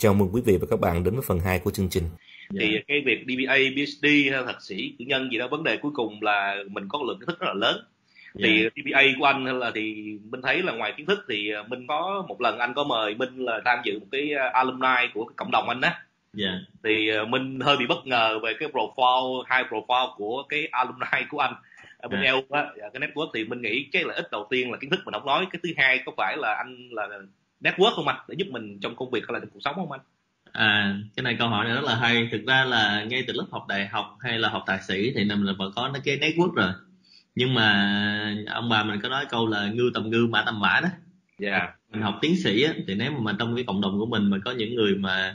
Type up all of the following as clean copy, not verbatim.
Chào mừng quý vị và các bạn đến với phần 2 của chương trình. Thì cái việc DBA, PhD hay thạc sĩ, cử nhân gì đó, vấn đề cuối cùng là mình có lượng kiến thức rất là lớn. Thì DBA của anh hay là thì Minh thấy là ngoài kiến thức thì Minh có một lần anh có mời Minh là tham dự một cái alumni của cái cộng đồng anh á. Thì Minh hơi bị bất ngờ về cái profile, high profile của cái alumni của anh ở bên EU á, cái network. Thì mình nghĩ cái lợi ích đầu tiên là kiến thức mình không nói, cái thứ hai có phải là anh là network không anh, để giúp mình trong công việc hay là trong cuộc sống không anh? Cái này câu hỏi này rất là hay. Thực ra là ngay từ lúc học đại học hay là học thạc sĩ thì mình vẫn có cái network rồi. Nhưng mà ông bà mình có nói câu là ngưu tầm ngưu, mã tầm mã đó. Mình học tiến sĩ á, thì nếu mà trong cái cộng đồng của mình mà có những người mà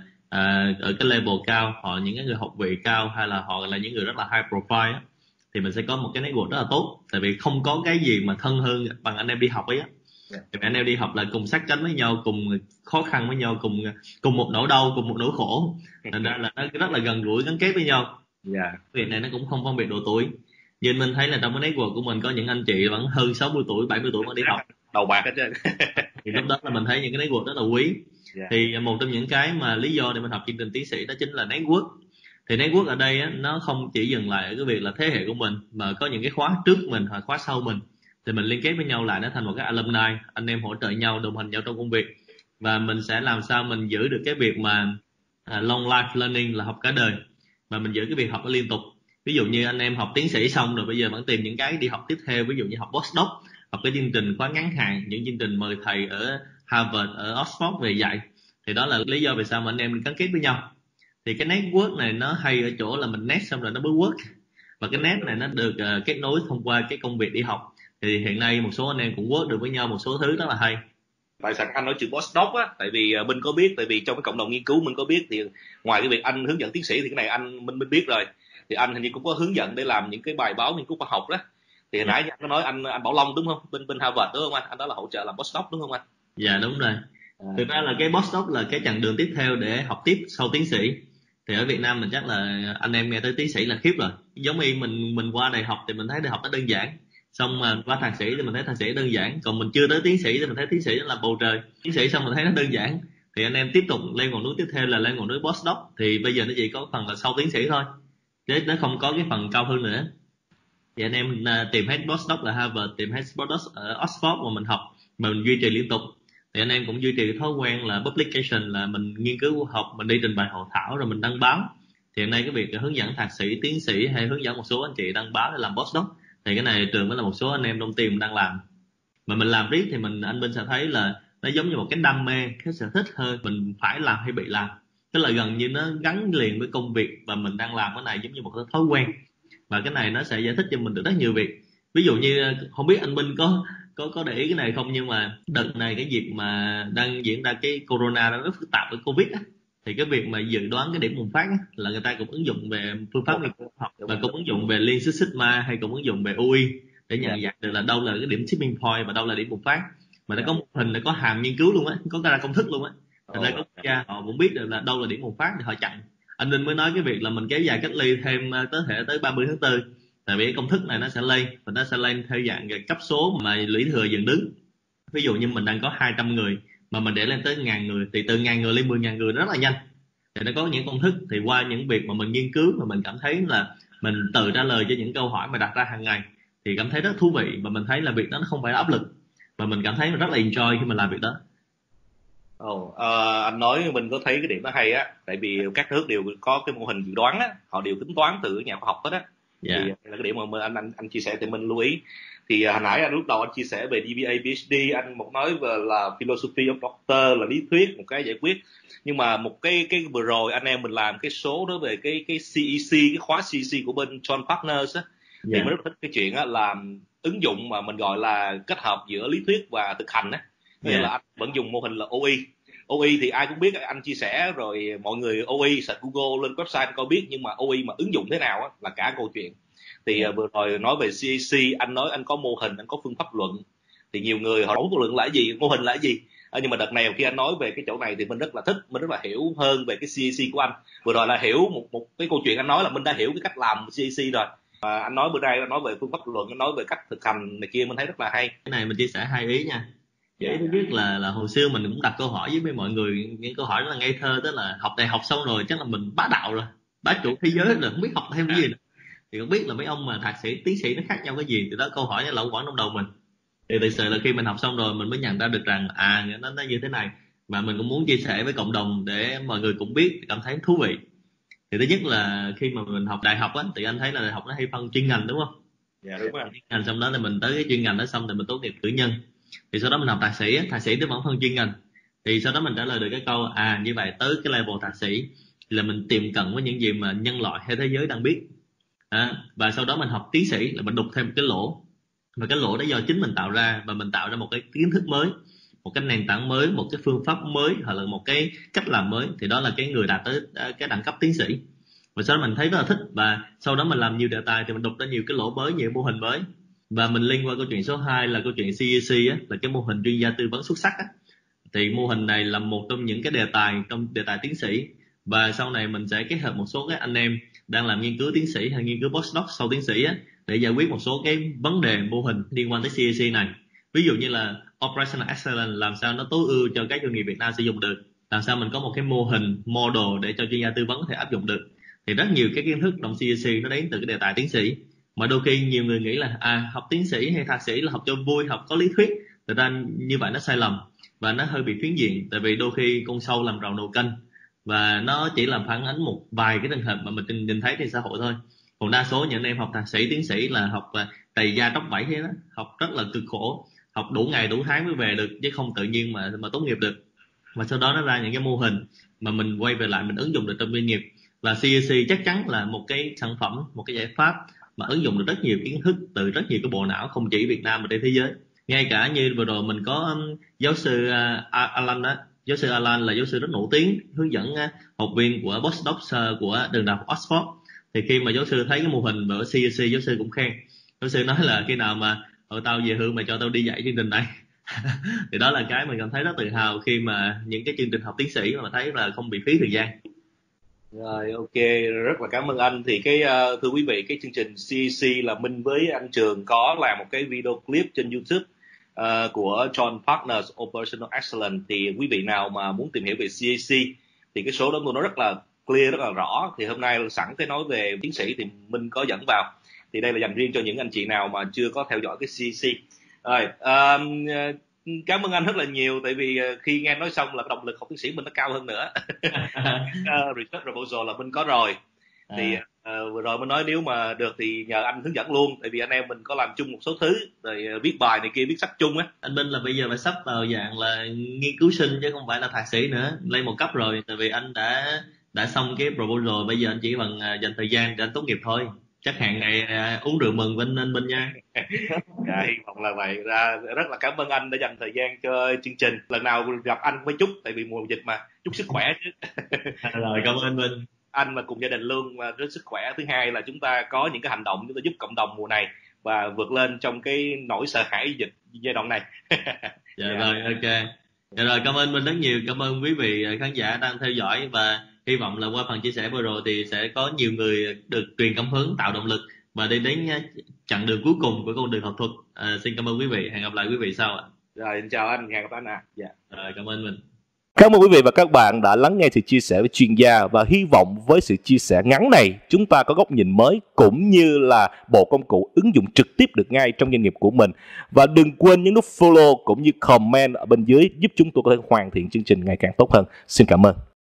ở cái level cao, họ những cái người học vị cao, hay là họ là những người rất là high profile á, thì mình sẽ có một cái network rất là tốt. Tại vì không có cái gì mà thân hơn bằng anh em đi học ấy á. Thì anh em đi học là cùng sát cánh với nhau, cùng khó khăn với nhau, cùng một nỗi đau, cùng một nỗi khổ, thành ra là nó rất là gần gũi, gắn kết với nhau. Việc này nó cũng không phân biệt độ tuổi. Nhưng mình thấy là trong cái network của mình có những anh chị vẫn hơn 60 tuổi, 70 tuổi mà đi học đầu bạc hết trơn. Thì lúc đó là mình thấy những cái network rất là quý. Thì một trong những cái mà lý do để mình học chương trình tiến sĩ đó chính là network. Thì network ở đây á, nó không chỉ dừng lại ở cái việc là thế hệ của mình, mà có những cái khóa trước mình hoặc khóa sau mình, thì mình liên kết với nhau lại, nó thành một cái alumni, anh em hỗ trợ nhau, đồng hành nhau trong công việc. Và mình sẽ làm sao mình giữ được cái việc mà long life learning, là học cả đời, và mình giữ cái việc học nó liên tục. Ví dụ như anh em học tiến sĩ xong rồi bây giờ vẫn tìm những cái đi học tiếp theo, ví dụ như học postdoc, học cái chương trình khóa ngắn hạn, những chương trình mời thầy ở Harvard, ở Oxford về dạy. Thì đó là lý do vì sao mà anh em gắn kết với nhau. Thì cái network này nó hay ở chỗ là mình net xong rồi nó mới work, và cái net này nó được kết nối thông qua cái công việc đi học. Thì hiện nay một số anh em cũng work được với nhau một số thứ rất là hay. Tại sao anh nói chữ postdoc á? Tại vì mình có biết, tại vì trong cái cộng đồng nghiên cứu mình có biết, thì ngoài cái việc anh hướng dẫn tiến sĩ thì cái này mình biết rồi. Thì anh hình như cũng có hướng dẫn để làm những cái bài báo nghiên cứu khoa học đó. Thì hồi nãy anh có nói anh Bảo Long đúng không? Bên Harvard đúng không anh? Anh đó là hỗ trợ làm postdoc đúng không anh? Dạ đúng rồi. Thực ra là cái postdoc là cái chặng đường tiếp theo để học tiếp sau tiến sĩ. Thì ở Việt Nam mình chắc là anh em nghe tới tiến sĩ là khiếp rồi. Giống như mình qua đại học thì mình thấy đại học nó đơn giản, xong mà qua thạc sĩ thì mình thấy thạc sĩ đơn giản, còn mình chưa tới tiến sĩ thì mình thấy tiến sĩ nó là bầu trời. Tiến sĩ xong mình thấy nó đơn giản, thì anh em tiếp tục lên ngọn núi tiếp theo là lên ngọn núi postdoc. Thì bây giờ nó chỉ có phần là sau tiến sĩ thôi, chứ nó không có cái phần cao hơn nữa. Thì anh em tìm hết postdoc là Harvard, tìm hết postdoc ở Oxford mà mình học, mà mình duy trì liên tục. Thì anh em cũng duy trì cái thói quen là publication, là mình nghiên cứu học, mình đi trình bày hội thảo rồi mình đăng báo. Thì hiện nay cái việc hướng dẫn thạc sĩ, tiến sĩ hay hướng dẫn một số anh chị đăng báo để làm postdoc, thì cái này trường mới là một số anh em trong team đang làm. Mà mình làm riết thì anh Minh sẽ thấy là nó giống như một cái đam mê, cái sở thích hơn mình phải làm hay bị làm. Tức là gần như nó gắn liền với công việc, và mình đang làm cái này giống như một cái thói quen. Và cái này nó sẽ giải thích cho mình được rất nhiều việc. Ví dụ như không biết anh Minh có để ý cái này không, nhưng mà đợt này cái việc mà đang diễn ra cái corona nó rất phức tạp với Covid á, thì cái việc mà dự đoán cái điểm bùng phát á, là người ta cũng ứng dụng về phương pháp nghiên cứu học, và cũng ứng dụng về Lean Six Sigma, hay cũng ứng dụng về UI để nhận dạng được là đâu là cái điểm tipping point và đâu là điểm bùng phát. Mà nó có một hình, nó có hàm nghiên cứu luôn á, có ra công thức luôn á. Thành ra các quốc gia họ cũng biết được là đâu là điểm bùng phát để họ chặn. Anh Linh mới nói cái việc là mình kéo dài cách ly thêm tới 30 tháng 4, tại vì cái công thức này nó sẽ lên, và nó sẽ lên theo dạng cấp số mà lũy thừa dần đứng. Ví dụ như mình đang có 200 người mà mình để lên tới 1.000 người, thì từ 1.000 người lên 10.000 người rất là nhanh. Thì nó có những công thức, thì qua những việc mà mình nghiên cứu mà mình cảm thấy là mình tự trả lời cho những câu hỏi mà đặt ra hàng ngày, thì cảm thấy rất thú vị, và mình thấy là việc đó nó không phải là áp lực, và mình cảm thấy rất là enjoy khi mình làm việc đó. Anh nói mình có thấy cái điểm đó hay á, tại vì các nước đều có cái mô hình dự đoán á, họ đều tính toán từ nhà khoa học hết á. Thì là cái điểm mà anh chia sẻ thì mình lưu ý. Thì hồi nãy anh lúc đầu anh chia sẻ về DBA, PhD, anh một nói về là philosophy of doctor, là lý thuyết, một cái giải quyết. Nhưng mà một cái vừa rồi anh em mình làm cái số đó về cái CEC, cái khóa CEC của bên John Partners á, thì mình rất thích cái chuyện á là ứng dụng mà mình gọi là kết hợp giữa lý thuyết và thực hành á. Nghĩa là anh vẫn dùng mô hình là OE. OE thì ai cũng biết, anh chia sẻ rồi, mọi người OE search Google lên website coi biết, nhưng mà OE mà ứng dụng thế nào á là cả câu chuyện. Thì vừa rồi nói về CAC, anh nói anh có mô hình, anh có phương pháp luận, thì nhiều người họ nói luận là cái gì, mô hình là cái gì. Nhưng mà đợt này khi anh nói về cái chỗ này thì mình rất là thích, mình rất là hiểu hơn về cái CAC của anh. Vừa rồi là hiểu một cái câu chuyện, anh nói là mình đã hiểu cái cách làm CAC rồi. Anh nói bữa nay anh nói về phương pháp luận, anh nói về cách thực hành này kia, mình thấy rất là hay. Cái này mình chia sẻ hai ý nha. Vậy thứ nhất là hồi xưa mình cũng đặt câu hỏi với mọi người những câu hỏi rất là ngây thơ, tức là học đại học xong rồi chắc là mình bá đạo rồi, bá chủ thế giới rồi, không biết học thêm cái gì nữa. Thì không biết là mấy ông mà thạc sĩ tiến sĩ nó khác nhau cái gì, thì đó câu hỏi nó lẩu quẩn trong đầu mình. Thì thực sự là khi mình học xong rồi mình mới nhận ra được rằng nó như thế này, và mình cũng muốn chia sẻ với cộng đồng để mọi người cũng biết, cảm thấy thú vị. Thì thứ nhất là khi mà mình học đại học á, thì anh thấy là đại học nó hay phân chuyên ngành đúng không? Dạ đúng rồi. Chuyên ngành xong đó thì mình tới cái chuyên ngành đó xong thì mình tốt nghiệp cử nhân. Thì sau đó mình học thạc sĩ thì vẫn phân chuyên ngành. Thì sau đó mình trả lời được cái câu như vậy tới cái level thạc sĩ là mình tiệm cận với những gì mà nhân loại hay thế giới đang biết. Và sau đó mình học tiến sĩ là mình đục thêm một cái lỗ, và cái lỗ đó do chính mình tạo ra, và mình tạo ra một cái kiến thức mới, một cái nền tảng mới, một cái phương pháp mới, hoặc là một cái cách làm mới. Thì đó là cái người đạt tới cái đẳng cấp tiến sĩ. Và sau đó mình thấy rất là thích, và sau đó mình làm nhiều đề tài thì mình đục ra nhiều cái lỗ mới, nhiều mô hình mới. Và mình liên qua câu chuyện số 2 là câu chuyện CEC á, là cái mô hình chuyên gia tư vấn xuất sắc á. Thì mô hình này là một trong những cái đề tài trong đề tài tiến sĩ, và sau này mình sẽ kết hợp một số các anh em đang làm nghiên cứu tiến sĩ hay nghiên cứu postdoc sau tiến sĩ á, để giải quyết một số cái vấn đề mô hình liên quan tới CEC này. Ví dụ như là Operational Excellence, làm sao nó tối ưu cho các doanh nghiệp Việt Nam sử dụng được, làm sao mình có một cái mô hình model để cho chuyên gia tư vấn có thể áp dụng được. Thì rất nhiều cái kiến thức trong CEC nó đến từ cái đề tài tiến sĩ, mà đôi khi nhiều người nghĩ là học tiến sĩ hay thạc sĩ là học cho vui, học có lý thuyết. Thực ra như vậy nó sai lầm và nó hơi bị phiến diện, tại vì đôi khi con sâu làm rầu nồi canh, và nó chỉ làm phản ánh một vài cái trường hợp mà mình nhìn thấy trên xã hội thôi. Còn đa số những anh em học thạc sĩ tiến sĩ là học tày da tróc vảy thế đó, học rất là cực khổ, học đủ ngày đủ tháng mới về được, chứ không tự nhiên mà tốt nghiệp được. Và sau đó nó ra những cái mô hình mà mình quay về lại mình ứng dụng được trong doanh nghiệp. Và CEC chắc chắn là một cái sản phẩm, một cái giải pháp mà ứng dụng được rất nhiều kiến thức từ rất nhiều cái bộ não, không chỉ Việt Nam mà trên thế giới. Ngay cả như vừa rồi mình có giáo sư Alan đó, giáo sư Alan là giáo sư rất nổi tiếng, hướng dẫn học viên của postdoc của trường đại học Oxford. Thì khi mà giáo sư thấy cái mô hình ở CEC, giáo sư cũng khen. Giáo sư nói là khi nào mà tao về hưu mày cho tao đi dạy chương trình này. Thì đó là cái mình cảm thấy rất tự hào khi mà những cái chương trình học tiến sĩ mà thấy là không bị phí thời gian. Rồi, ok, rất là cảm ơn anh. Thì thưa quý vị, cái chương trình CEC là Minh với anh Trường có làm một cái video clip trên YouTube của John Partners Operational Excellence. Thì quý vị nào mà muốn tìm hiểu về CEC thì cái số đó tôi nói rất là clear, rất là rõ. Thì hôm nay sẵn cái nói về tiến sĩ thì Minh có dẫn vào. Thì đây là dành riêng cho những anh chị nào mà chưa có theo dõi cái CEC. Rồi, cảm ơn anh rất là nhiều, tại vì khi nghe nói xong là động lực học tiến sĩ mình nó cao hơn nữa. Research proposal là mình có rồi. Thì vừa rồi mình nói nếu mà được thì nhờ anh hướng dẫn luôn, tại vì anh em mình có làm chung một số thứ rồi, viết bài này kia, viết sách chung á. Anh Minh là bây giờ phải sắp vào dạng là nghiên cứu sinh chứ không phải là thạc sĩ nữa, lên một cấp rồi, tại vì anh đã xong cái proposal, bây giờ anh chỉ cần dành thời gian để anh tốt nghiệp thôi. Chắc hẹn ngày uống rượu mừng với anh Minh nha. Dạ, hy vọng là vậy. Rất là cảm ơn anh đã dành thời gian cho chương trình. Lần nào gặp anh với chúc, tại vì mùa dịch mà, chúc sức khỏe chứ. Rồi, cảm ơn anh Minh. Anh và cùng gia đình luôn rất sức khỏe. Thứ hai là chúng ta có những cái hành động chúng ta giúp cộng đồng mùa này và vượt lên trong cái nỗi sợ hãi dịch giai đoạn này. Dạ rồi, ok. Dạ rồi, cảm ơn Minh rất nhiều. Cảm ơn quý vị khán giả đang theo dõi, và hy vọng là qua phần chia sẻ vừa rồi thì sẽ có nhiều người được truyền cảm hứng, tạo động lực và đi đến chặng đường cuối cùng của con đường học thuật. Xin cảm ơn quý vị. Hẹn gặp lại quý vị sau ạ. Rồi, chào anh. Hẹn gặp anh ạ. Dạ. Rồi, cảm ơn mình. Cảm ơn quý vị và các bạn đã lắng nghe sự chia sẻ với chuyên gia, và hy vọng với sự chia sẻ ngắn này chúng ta có góc nhìn mới cũng như là bộ công cụ ứng dụng trực tiếp được ngay trong doanh nghiệp của mình. Và đừng quên nhấn nút follow cũng như comment ở bên dưới giúp chúng tôi có thể hoàn thiện chương trình ngày càng tốt hơn. Xin cảm ơn.